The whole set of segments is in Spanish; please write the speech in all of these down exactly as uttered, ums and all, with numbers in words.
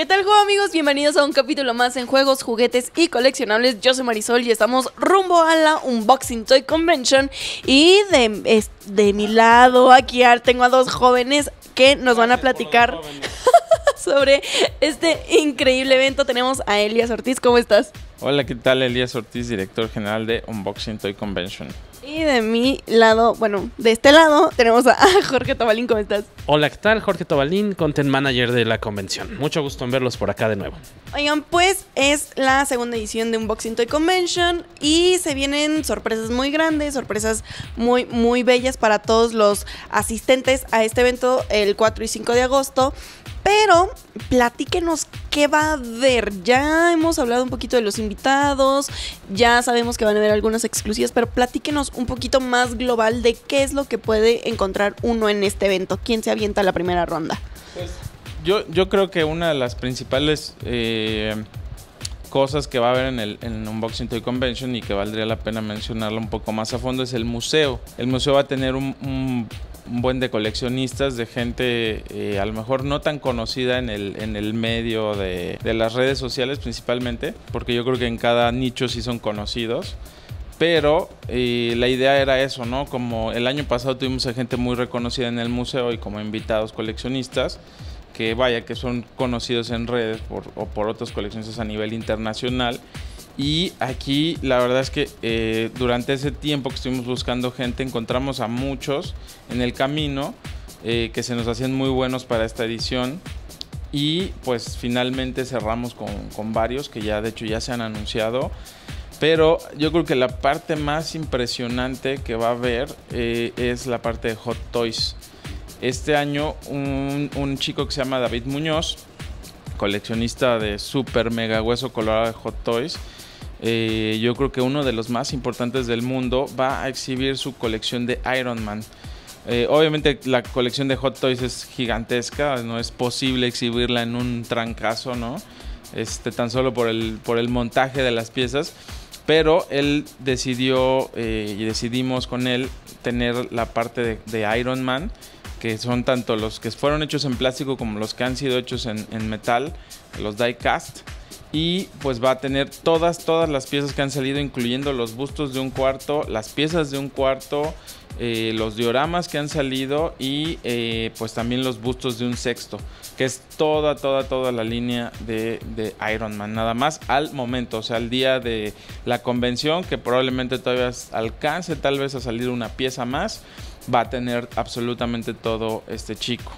tal, juego amigos? Bienvenidos a un capítulo más en Juegos, Juguetes y Coleccionables. Yo soy Marisol y estamos rumbo a la Unboxing Toy Convention. Y de, es, de mi lado aquí tengo a dos jóvenes que nos van a platicar sobre este increíble evento. Tenemos a Elías Ortiz, ¿cómo estás? Hola, ¿qué tal? Elías Ortiz, director general de Unboxing Toy Convention. Y de mi lado, bueno, de este lado tenemos a Jorge Tobalín, ¿cómo estás? Hola, ¿qué tal? Jorge Tobalín, Content Manager de la convención. Mucho gusto en verlos por acá de nuevo. Oigan, pues es la segunda edición de Unboxing Toy Convention y se vienen sorpresas muy grandes, sorpresas muy, muy bellas para todos los asistentes a este evento el cuatro y cinco de agosto. Pero platíquenos qué va a haber. Ya hemos hablado un poquito de los invitados, ya sabemos que van a haber algunas exclusivas, pero platíquenos un poquito más global de qué es lo que puede encontrar uno en este evento. ¿Quién se avienta a la primera ronda? Pues yo, yo creo que una de las principales eh, cosas que va a haber en el en Unboxing Toy Convention y que valdría la pena mencionarlo un poco más a fondo es el museo. El museo va a tener un... un un buen de coleccionistas, de gente eh, a lo mejor no tan conocida en el, en el medio de, de las redes sociales principalmente, porque yo creo que en cada nicho sí son conocidos, pero eh, la idea era eso, ¿no? Como el año pasado tuvimos a gente muy reconocida en el museo y como invitados coleccionistas, que vaya, que son conocidos en redes por, o por otros coleccionistas a nivel internacional. Y aquí la verdad es que eh, durante ese tiempo que estuvimos buscando gente encontramos a muchos en el camino eh, que se nos hacían muy buenos para esta edición y pues finalmente cerramos con, con varios que ya de hecho ya se han anunciado. Pero yo creo que la parte más impresionante que va a haber eh, es la parte de Hot Toys. Este año un, un chico que se llama David Muñoz, coleccionista de super mega hueso colorado de Hot Toys, Eh, yo creo que uno de los más importantes del mundo, va a exhibir su colección de Iron Man. Eh, obviamente la colección de Hot Toys es gigantesca, no es posible exhibirla en un trancazo, ¿no? Este, tan solo por el, por el montaje de las piezas, pero él decidió eh, y decidimos con él tener la parte de, de Iron Man, que son tanto los que fueron hechos en plástico como los que han sido hechos en, en metal, los die cast. Y pues va a tener todas, todas las piezas que han salido, incluyendo los bustos de un cuarto, las piezas de un cuarto, eh, los dioramas que han salido y eh, pues también los bustos de un sexto, que es toda, toda, toda la línea de, de Iron Man, nada más al momento, o sea, al día de la convención, que probablemente todavía alcance tal vez a salir una pieza más, va a tener absolutamente todo este chico.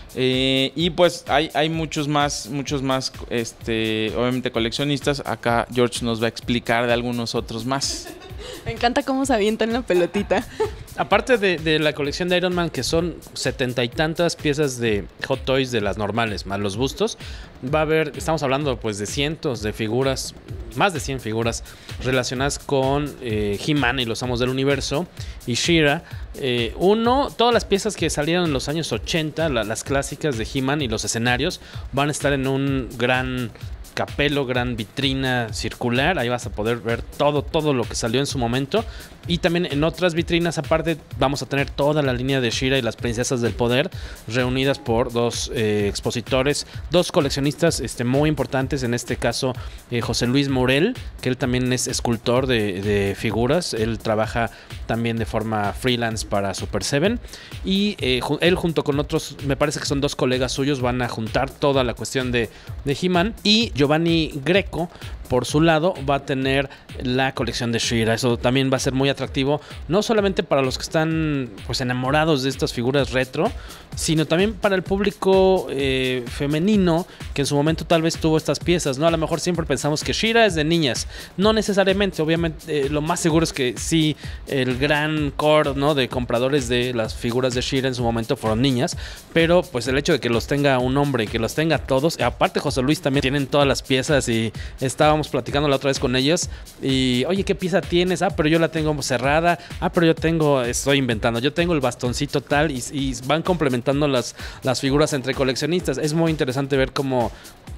Eh, y pues hay, hay muchos más, muchos más, este, obviamente coleccionistas. Acá George nos va a explicar de algunos otros más. Me encanta cómo se avientan la pelotita. Aparte de, de la colección de Iron Man, que son setenta y tantas piezas de Hot Toys de las normales, más los bustos, va a haber, estamos hablando pues de cientos de figuras, más de cien figuras relacionadas con eh, He-Man y los Amos del Universo y She-Ra. Eh, uno, todas las piezas que salieron en los años ochenta, la, las clásicas de He-Man y los escenarios, van a estar en un gran capelo, gran vitrina circular. Ahí vas a poder ver todo, todo lo que salió en su momento. Y también en otras vitrinas aparte vamos a tener toda la línea de She-Ra y las princesas del poder, reunidas por dos eh, expositores, dos coleccionistas este, muy importantes. En este caso eh, José Luis Morel, que él también es escultor de, de figuras. Él trabaja también de forma freelance para Super Seven. Y eh, él junto con otros, me parece que son dos colegas suyos, van a juntar toda la cuestión de, de He-Man. Y Giovanni Greco, por su lado, va a tener la colección de She-Ra. Eso también va a ser muy atractivo, no solamente para los que están pues enamorados de estas figuras retro, sino también para el público eh, femenino que en su momento tal vez tuvo estas piezas, ¿no? A lo mejor siempre pensamos que She-Ra es de niñas, no necesariamente, obviamente eh, lo más seguro es que sí, el gran core, ¿no?, de compradores de las figuras de She-Ra en su momento fueron niñas, pero pues el hecho de que los tenga un hombre y que los tenga todos, aparte José Luis también tienen todas las piezas y estábamos platicando la otra vez con ellos y oye, ¿qué pieza tienes? Ah, pero yo la tengo cerrada. Ah, pero yo tengo, estoy inventando, yo tengo el bastoncito tal y, y van complementando las, las figuras entre coleccionistas. Es muy interesante ver cómo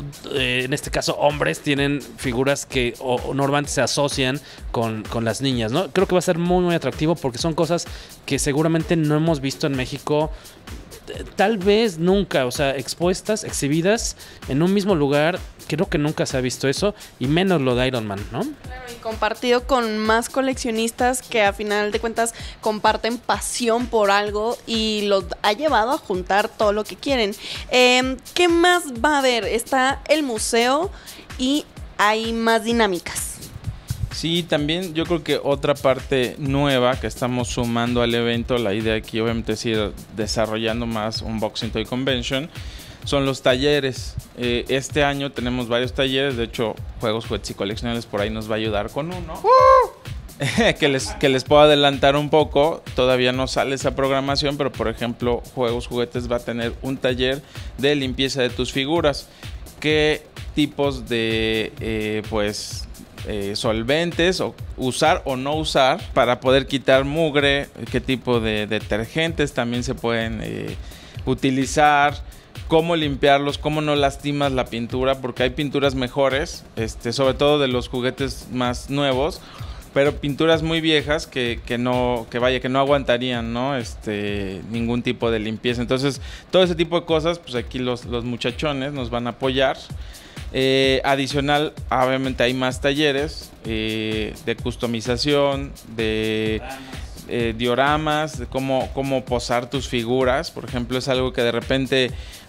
eh, en este caso hombres tienen figuras que o, o normalmente se asocian con, con las niñas, ¿no? Creo que va a ser muy muy atractivo porque son cosas que seguramente no hemos visto en México tal vez nunca, o sea, expuestas, exhibidas en un mismo lugar. Creo que nunca se ha visto eso, y menos lo de Iron Man, ¿no? Claro, y compartido con más coleccionistas que a final de cuentas comparten pasión por algo y los ha llevado a juntar todo lo que quieren. Eh, ¿Qué más va a haber? Está el museo y hay más dinámicas. Sí, también yo creo que otra parte nueva que estamos sumando al evento, la idea aquí obviamente es ir desarrollando más Unboxing Toy Convention, son los talleres. Eh, este año tenemos varios talleres, de hecho Juegos, Juguetes y Coleccionables por ahí nos va a ayudar con uno. ¡Uh! que, les, que les puedo adelantar un poco, todavía no sale esa programación, pero por ejemplo Juegos, Juguetes va a tener un taller de limpieza de tus figuras. ¿Qué tipos de eh, pues... Eh, solventes o usar o no usar para poder quitar mugre, qué tipo de detergentes también se pueden eh, utilizar, cómo limpiarlos, cómo no lastimas la pintura, porque hay pinturas mejores, este, sobre todo de los juguetes más nuevos, pero pinturas muy viejas que, que no, que vaya, que no aguantarían, ¿no? Este, ningún tipo de limpieza. Entonces, todo ese tipo de cosas, pues aquí los, los muchachones nos van a apoyar. Eh, adicional, obviamente hay más talleres eh, de customización, de eh, dioramas, de cómo, cómo posar tus figuras. Por ejemplo, es algo que de repente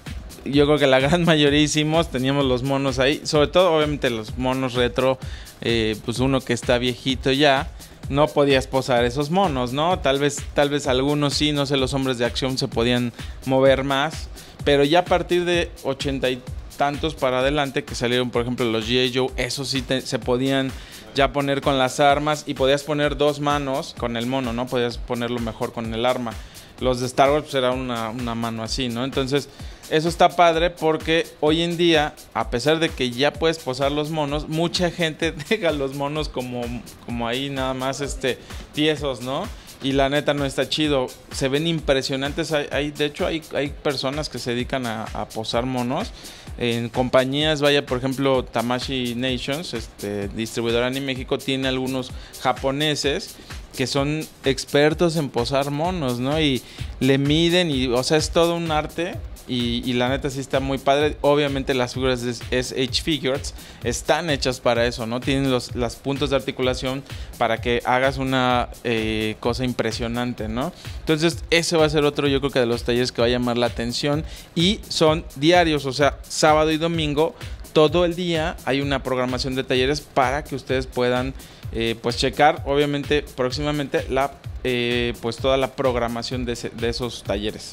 yo creo que la gran mayoría hicimos, teníamos los monos ahí, sobre todo obviamente los monos retro, eh, pues uno que está viejito ya, no podías posar esos monos, ¿no? Tal vez, tal vez algunos sí, no sé, los hombres de acción se podían mover más, pero ya a partir de ochenta y tantos para adelante que salieron, por ejemplo, los G I Joe, esos sí te, se podían ya poner con las armas y podías poner dos manos con el mono, ¿no? Podías ponerlo mejor con el arma. Los de Star Wars pues era una, una mano así, ¿no? Entonces, eso está padre porque hoy en día, a pesar de que ya puedes posar los monos, mucha gente deja los monos como, como ahí nada más este, tiesos, ¿no? Y la neta no está chido. Se ven impresionantes. Hay, hay, de hecho, hay, hay personas que se dedican a, a posar monos. En compañías, vaya, por ejemplo, Tamashi Nations, este, distribuidora en México, tiene algunos japoneses que son expertos en posar monos, ¿no? Y le miden y, o sea, es todo un arte. Y, y la neta sí está muy padre. Obviamente las figuras de S H Figures están hechas para eso, ¿no? Tienen los las puntos de articulación para que hagas una eh, cosa impresionante, ¿no? Entonces ese va a ser otro, yo creo que de los talleres que va a llamar la atención. Y son diarios, o sea, sábado y domingo, todo el día hay una programación de talleres para que ustedes puedan eh, pues checar, obviamente, próximamente la eh, pues toda la programación de, ese, de esos talleres.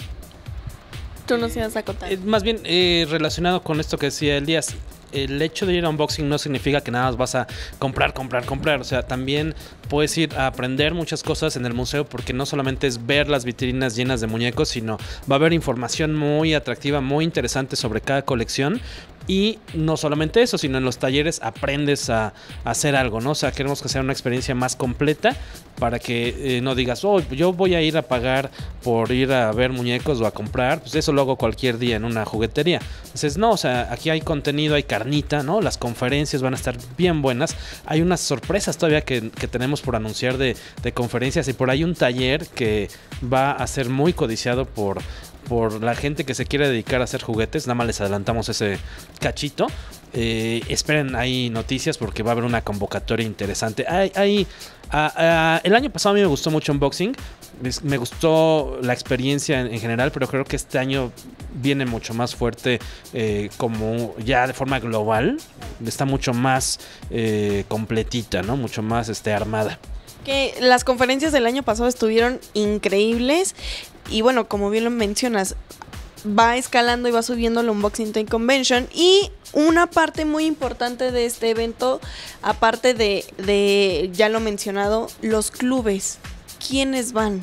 Tú nos ibas a contar. Eh, más bien eh, relacionado con esto que decía Elías, el hecho de ir a unboxing no significa que nada más vas a comprar, comprar, comprar. O sea, también puedes ir a aprender muchas cosas en el museo, porque no solamente es ver las vitrinas llenas de muñecos, sino va a haber información muy atractiva, muy interesante sobre cada colección. Y no solamente eso, sino en los talleres aprendes a, a hacer algo, ¿no? O sea, queremos que sea una experiencia más completa para que eh, no digas, oh, yo voy a ir a pagar por ir a ver muñecos o a comprar. Pues eso lo hago cualquier día en una juguetería. Entonces, no, o sea, aquí hay contenido, hay carnita, ¿no? Las conferencias van a estar bien buenas. Hay unas sorpresas todavía que, que tenemos por anunciar de, de conferencias, y por ahí un taller que va a ser muy codiciado por... por la gente que se quiere dedicar a hacer juguetes. Nada más les adelantamos ese cachito. Eh, esperen ahí noticias porque va a haber una convocatoria interesante. Hay, hay, a, a, el año pasado a mí me gustó mucho Unboxing. Me gustó la experiencia en, en general, pero creo que este año viene mucho más fuerte, eh, como ya de forma global. Está mucho más eh, completita, ¿no? Mucho más este, armada. Que las conferencias del año pasado estuvieron increíbles. Y bueno, como bien lo mencionas, va escalando y va subiendo el Unboxing Toy Convention. Y una parte muy importante de este evento, aparte de, de ya lo mencionado, los clubes. ¿Quiénes van?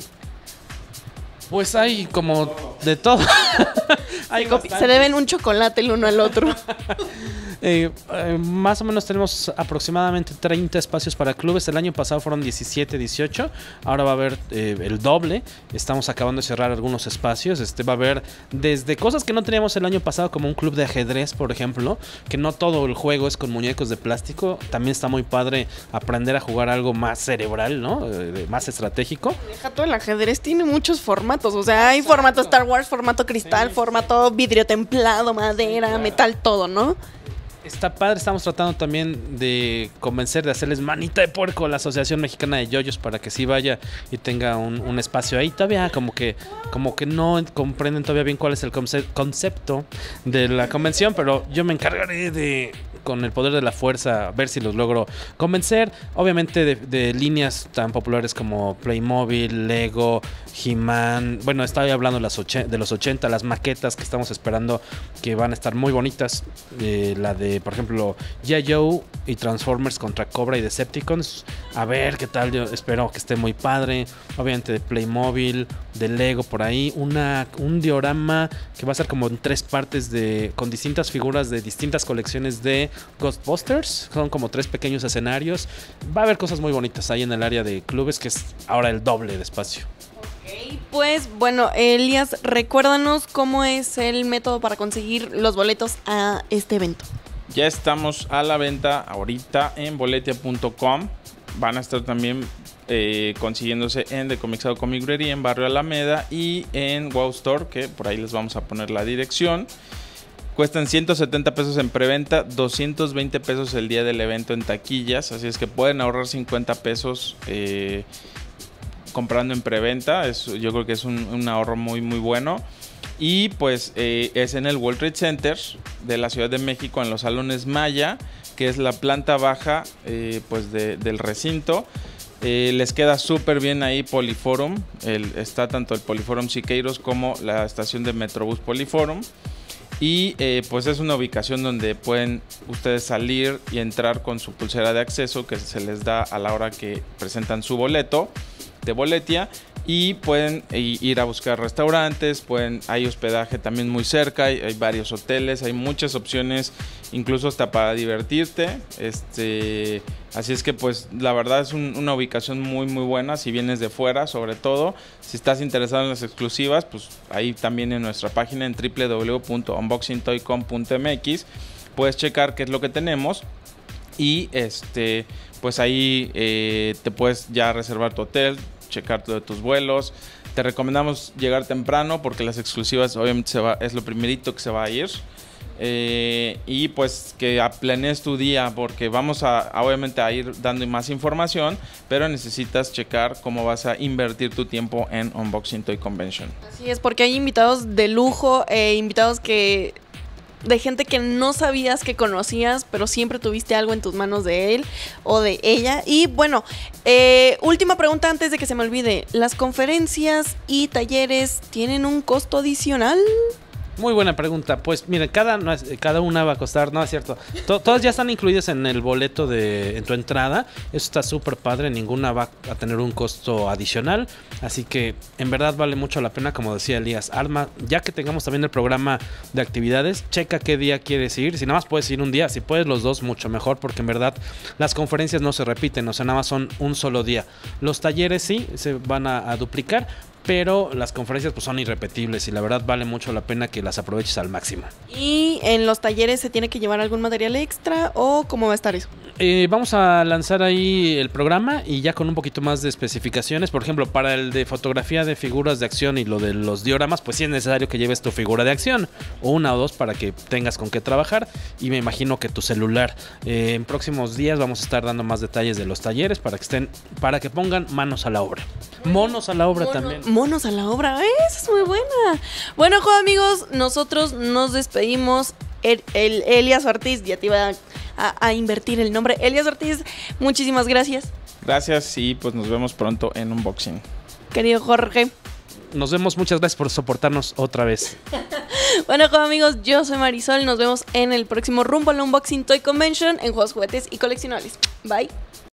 Pues hay como de todo. Hay Se deben un chocolate el uno al otro. Eh, eh, más o menos tenemos aproximadamente treinta espacios para clubes. El año pasado fueron diecisiete, dieciocho. Ahora va a haber eh, el doble. Estamos acabando de cerrar algunos espacios. Este va a haber desde cosas que no teníamos el año pasado, como un club de ajedrez, por ejemplo, que no todo el juego es con muñecos de plástico. También está muy padre aprender a jugar algo más cerebral, ¿no? Eh, más estratégico. Deja todo, el ajedrez tiene muchos formatos. O sea, hay formato Star Wars, formato cristal, sí, formato vidrio templado, madera, sí, metal, todo, ¿no? Está padre, estamos tratando también de convencer, de hacerles manita de puerco a la Asociación Mexicana de Yoyos para que sí vaya y tenga un, un espacio ahí. Todavía como que, como que no comprenden todavía bien cuál es el concepto de la convención, pero yo me encargaré de, con el poder de la fuerza, ver si los logro convencer. Obviamente de, de líneas tan populares como Playmobil, Lego, He-Man. Bueno, estaba hablando de, las de los ochenta, las maquetas que estamos esperando que van a estar muy bonitas. Eh, la de, por ejemplo, G I. Joe y Transformers contra Cobra y Decepticons. A ver qué tal, yo espero que esté muy padre. Obviamente de Playmobil, de Lego por ahí. Una, un diorama que va a ser como en tres partes de, con distintas figuras de distintas colecciones de Ghostbusters. Son como tres pequeños escenarios. Va a haber cosas muy bonitas ahí en el área de clubes, que es ahora el doble de espacio. Pues bueno, Elías, recuérdanos cómo es el método para conseguir los boletos a este evento. Ya estamos a la venta ahorita en boletia punto com. Van a estar también eh, consiguiéndose en The Comixado Comic Brewery en Barrio Alameda y en Wow Store, que por ahí les vamos a poner la dirección. Cuestan ciento setenta pesos en preventa, doscientos veinte pesos el día del evento en taquillas, así es que pueden ahorrar cincuenta pesos eh, comprando en preventa. Es, yo creo que es un, un ahorro muy muy bueno. Y pues eh, es en el World Trade Center de la Ciudad de México, en los salones Maya, que es la planta baja eh, pues de, del recinto. Eh, les queda súper bien ahí Poliforum, el, está tanto el Poliforum Siqueiros como la estación de Metrobús Poliforum. Y eh, pues es una ubicación donde pueden ustedes salir y entrar con su pulsera de acceso que se les da a la hora que presentan su boleto de boletia, y pueden ir a buscar restaurantes, pueden, hay hospedaje también muy cerca, hay, hay varios hoteles, hay muchas opciones, incluso hasta para divertirte. Este, así es que pues la verdad es un, una ubicación muy muy buena si vienes de fuera, sobre todo. Si estás interesado en las exclusivas, pues ahí también en nuestra página en w w w punto unboxing toy com punto m x puedes checar qué es lo que tenemos. Y este, pues ahí eh, te puedes ya reservar tu hotel, checar de tus vuelos. Te recomendamos llegar temprano porque las exclusivas obviamente se va, es lo primerito que se va a ir. Eh, y pues que planees tu día, porque vamos a, a obviamente a ir dando más información, pero necesitas checar cómo vas a invertir tu tiempo en Unboxing Toy Convention. Así es, porque hay invitados de lujo, eh, invitados que de gente que no sabías que conocías, pero siempre tuviste algo en tus manos de él o de ella. Y bueno, eh, última pregunta antes de que se me olvide. ¿Las conferencias y talleres tienen un costo adicional? Muy buena pregunta. Pues mire, cada, cada una va a costar, no es cierto. To, todas ya están incluidas en el boleto de en tu entrada. Eso está súper padre. Ninguna va a tener un costo adicional. Así que en verdad vale mucho la pena, como decía Elías. Arma, ya que tengamos también el programa de actividades, checa qué día quieres ir. Si nada más puedes ir un día, si puedes los dos, mucho mejor, porque en verdad las conferencias no se repiten, o sea, nada más son un solo día. Los talleres sí se van a, a duplicar, pero las conferencias pues son irrepetibles y la verdad vale mucho la pena que las aproveches al máximo. ¿Y en los talleres se tiene que llevar algún material extra o cómo va a estar eso? Eh, vamos a lanzar ahí el programa y ya con un poquito más de especificaciones. Por ejemplo, para el de fotografía de figuras de acción y lo de los dioramas, pues sí es necesario que lleves tu figura de acción, o una o dos, para que tengas con qué trabajar, y me imagino que tu celular. Eh, en próximos días vamos a estar dando más detalles de los talleres para que estén, para que pongan manos a la obra. Monos a la obra. Mono, también. Monos a la obra, ¿eh? Esa es muy buena. Bueno, jo, amigos, nosotros nos despedimos. El, el Elías Ortiz, ya te iba a, a, a invertir el nombre. Elías Ortiz, muchísimas gracias. Gracias y pues nos vemos pronto en Unboxing. Querido Jorge. Nos vemos, muchas gracias por soportarnos otra vez. Bueno, jo, amigos, yo soy Marisol. Nos vemos en el próximo Rumbo al Unboxing Toy Convention en Juegos, Juguetes y Coleccionables. Bye.